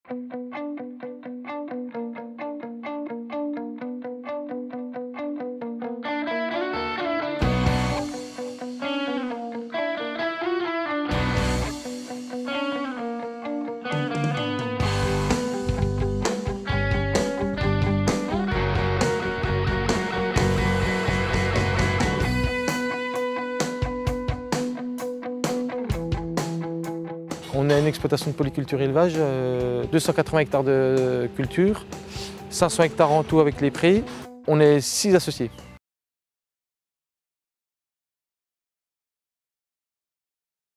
On a une exploitation de polyculture élevage, 280 hectares de culture, 500 hectares en tout avec les prés. On est 6 associés.